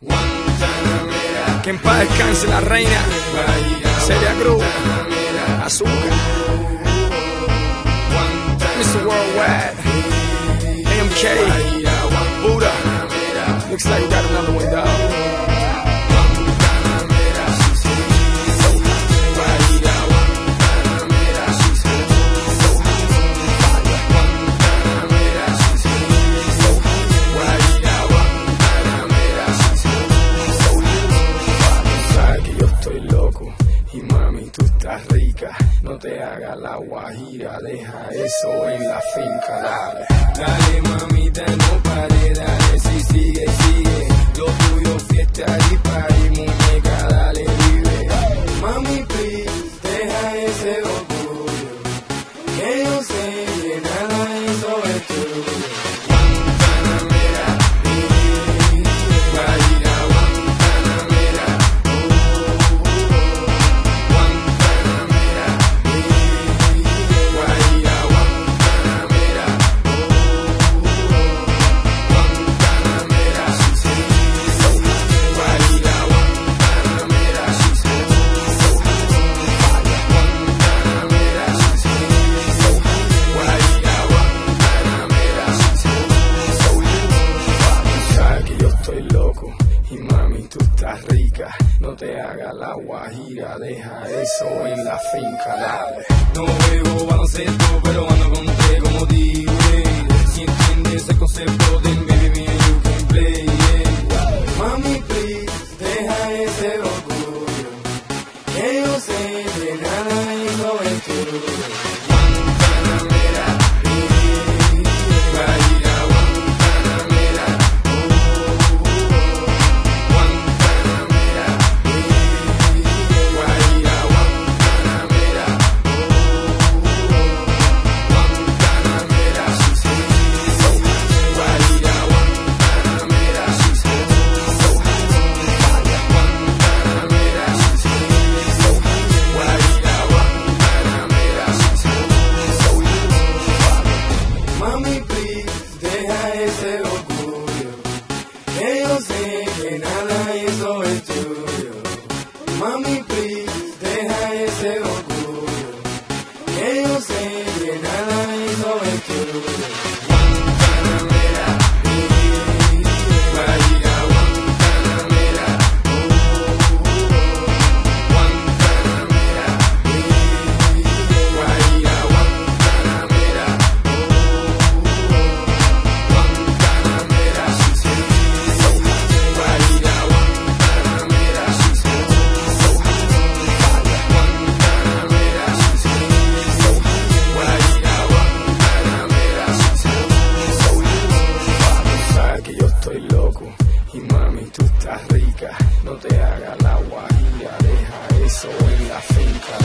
Que en paz descanse la reina Celia Cruz, Azúcar, Mr. Worldwide, AMK, Buddha. Looks like we got another one, dog. Rica, no te hagas la guajira, deja eso en la finca, dale. Dale mamita, no pare, dale, si sigue, sigue, lo tuyo fiesta y party, muñeca, dale, vive. Mami, please, deja ese orgullo, que yo sé que nada de eso es tuyo. Rica, no te hagas la guajira, deja eso en la finca, dale. No juego baloncesto, pero ando con té como D-Wade. Si entiendes el concepto de baby me you can play, yeah. Mami, please, deja ese orgullo, que yo sé que nada de eso es tuyo. Ese orgullo, que yo sé que nada de eso es tuyo. Mami, please, deja ese orgullo, que yo sé que nada de eso es tuyo. Y mami, tú estás rica, no te hagas la guajira, deja eso en la finca.